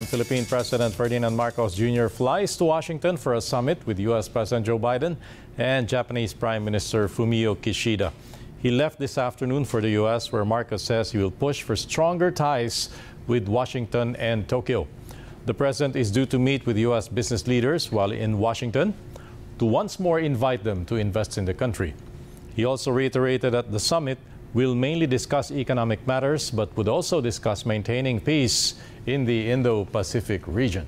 Philippine President Ferdinand Marcos Jr. flies to Washington for a summit with U.S. President Joe Biden and Japanese Prime Minister Fumio Kishida. He left this afternoon for the U.S., where Marcos says he will push for stronger ties with Washington and Tokyo. The president is due to meet with U.S. business leaders while in Washington to once more invite them to invest in the country. He also reiterated that the summit will mainly discuss economic matters, but would also discuss maintaining peace in the Indo-Pacific region.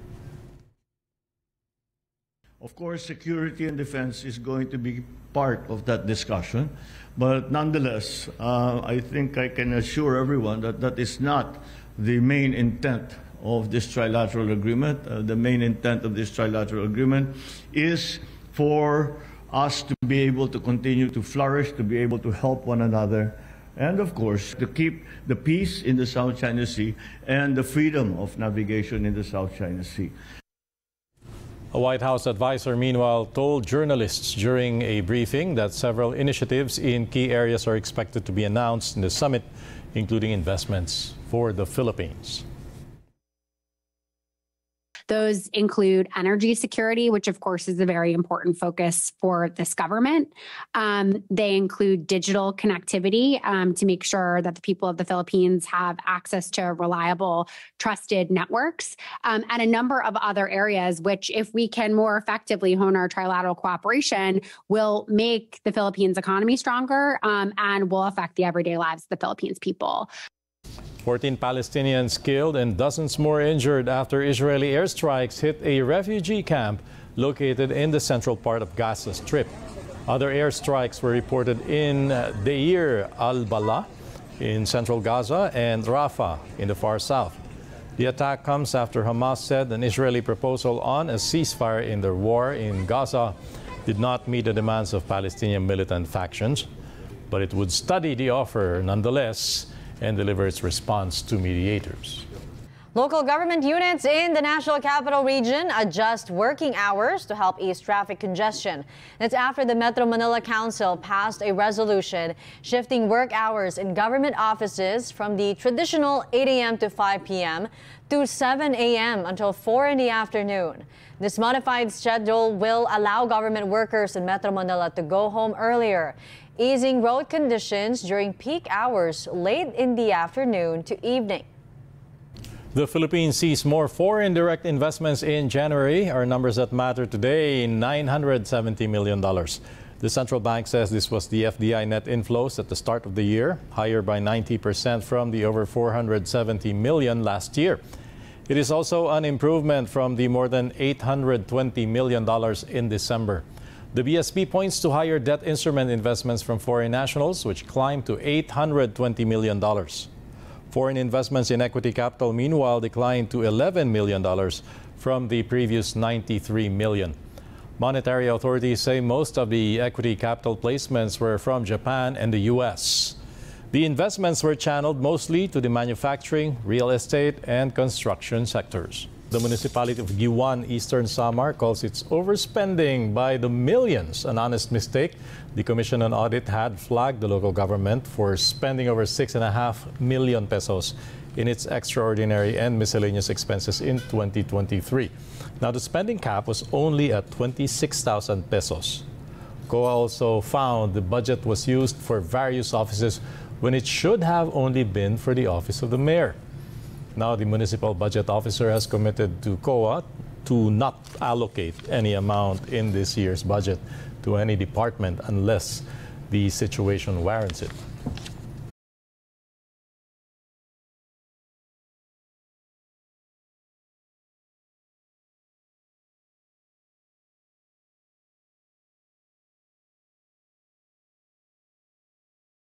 Of course, security and defense is going to be part of that discussion, but nonetheless, I think I can assure everyone that that is not the main intent of this trilateral agreement. The main intent of this trilateral agreement is for us to be able to continue to flourish, to be able to help one another, and of course, to keep the peace in the South China Sea and the freedom of navigation in the South China Sea. A White House advisor, meanwhile, told journalists during a briefing that several initiatives in key areas are expected to be announced in the summit, including investments for the Philippines. Those include energy security, which of course is a very important focus for this government. They include digital connectivity to make sure that the people of the Philippines have access to reliable, trusted networks, and a number of other areas which, if we can more effectively hone our trilateral cooperation, will make the Philippines economy stronger and will affect the everyday lives of the Philippines people. 14 Palestinians killed and dozens more injured after Israeli airstrikes hit a refugee camp located in the central part of Gaza Strip. Other airstrikes were reported in Deir al-Balah in central Gaza and Rafah in the far south. The attack comes after Hamas said an Israeli proposal on a ceasefire in the war in Gaza did not meet the demands of Palestinian militant factions, but it would study the offer nonetheless and deliver its response to mediators. Local government units in the National Capital Region adjust working hours to help ease traffic congestion. That's after the Metro Manila Council passed a resolution shifting work hours in government offices from the traditional 8 a.m. to 5 p.m. to 7 a.m. until 4 in the afternoon. This modified schedule will allow government workers in Metro Manila to go home earlier, easing road conditions during peak hours late in the afternoon to evening. The Philippines sees more foreign direct investments in January. Our numbers that matter today, $970 million. The central bank says this was the FDI net inflows at the start of the year, higher by 90% from the over $470 million last year. It is also an improvement from the more than $820 million in December. The BSP points to higher debt instrument investments from foreign nationals, which climbed to $820 million. Foreign investments in equity capital, meanwhile, declined to $11 million from the previous $93 million. Monetary authorities say most of the equity capital placements were from Japan and the U.S. The investments were channeled mostly to the manufacturing, real estate, and construction sectors. The municipality of Guiuan, Eastern Samar, calls its overspending by the millions an honest mistake. The Commission on Audit had flagged the local government for spending over 6.5 million pesos in its extraordinary and miscellaneous expenses in 2023. Now, the spending cap was only at 26,000 pesos. COA also found the budget was used for various offices when it should have only been for the office of the mayor. Now, the municipal budget officer has committed to COA to not allocate any amount in this year's budget to any department unless the situation warrants it.